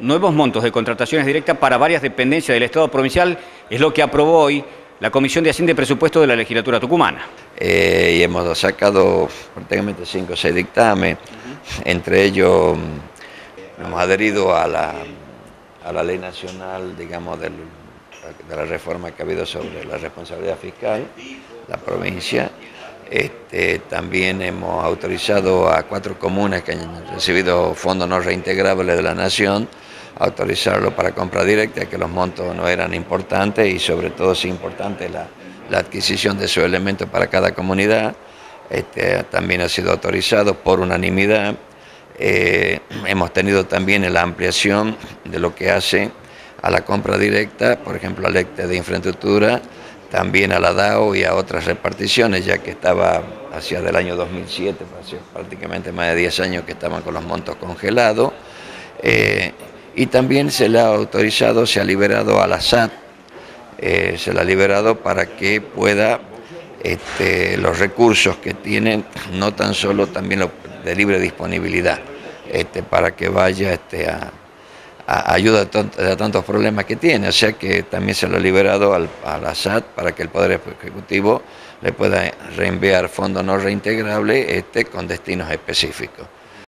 nuevos montos de contrataciones directas para varias dependencias del Estado provincial. Es lo que aprobó hoy la Comisión de Hacienda y Presupuesto de la legislatura tucumana. Y hemos sacado prácticamente 5 o 6 dictámenes, entre ellos hemos adherido a la ley nacional, digamos, de la reforma que ha habido sobre la responsabilidad fiscal, la provincia. También hemos autorizado a 4 comunas que han recibido fondos no reintegrables de la Nación, a autorizarlo para compra directa, que los montos no eran importantes y sobre todo es importante la adquisición de esos elementos para cada comunidad. También ha sido autorizado por unanimidad. Hemos tenido también la ampliación de lo que hace a la compra directa, por ejemplo, al ente de infraestructura, también a la DAO y a otras reparticiones, ya que estaba hacia del año 2007, hace prácticamente más de 10 años que estaban con los montos congelados. Y también se le ha autorizado, se ha liberado a la SAT, se le ha liberado para que pueda los recursos que tienen, no tan solo también los de libre disponibilidad, para que vaya a ayuda a tantos problemas que tiene. O sea que también se lo ha liberado a la SAT para que el Poder Ejecutivo le pueda reenviar fondos no reintegrables con destinos específicos.